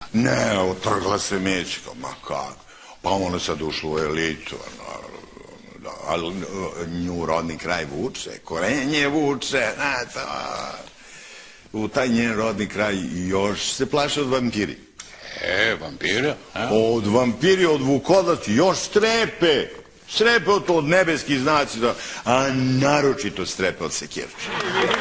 Ne, otrgla se Mećka, ma kako. Pa ona sad ušla u elitu, ali nju rodni kraj vuče, korenje vuče, u taj njen rodni kraj još se plaše od vampiri. Vampira? Od vampiri, od vukodaci, još strepe od nebeskih znaci, a naročito strepe od sekirča.